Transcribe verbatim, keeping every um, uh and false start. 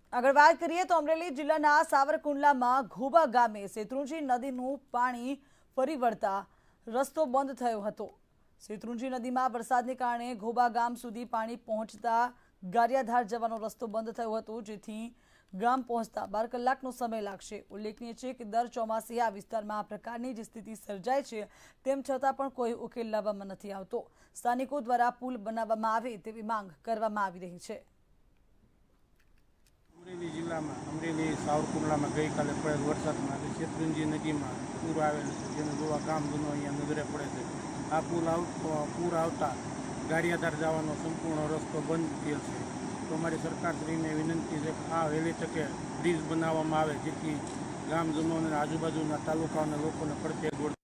આગળ વાત કરીએ તો અમરેલી જિલ્લાના સાવરકુંડલામાં ઘોબા ગામે શેત્રુંજી નદીનું પાણી ફરી વળતા રસ્તો બંધ થયો હતો। શેત્રુંજી નદીમાં વરસાદને કારણે ઘોબા ગામ સુધી પાણી પહોંચતા ગારિયાધાર જવાનો રસ્તો બંધ થયો હતો, જેથી ગામ પહોંચતા બાર કલાકનો સમય લાગશે। ઉલ્લેખનીય છે કે દર ચોમાસે આ વિસ્તારમાં આ પ્રકારની જ સ્થિતિ સર્જાય છે, તેમ છતાં પણ કોઈ ઉકેલ લાવવામાં નથી આવતો। સ્થાનિકો દ્વારા પુલ બનાવવામાં આવે તેવી માંગ કરવામાં આવી રહી છે। अमरेली जिला में अमरेली सावरकुंडला में गई काले पड़े वरसाद में शत्रुंजी नदी में पूर आवेलू है, जेने जोवा गाम जूनो अहींया नजरे पड़े छे। आ पुल पूर आवता गारियाधार जवानो संपूर्ण रस्तो बंद थयेल छे। तो अमारी सरकारश्रीने विनंती है कि आ वहेली तके ब्रिज बनाववामां आवे, जेथी गामजनों ने आजूबाजूना तालुकाओना लोकोने પડતે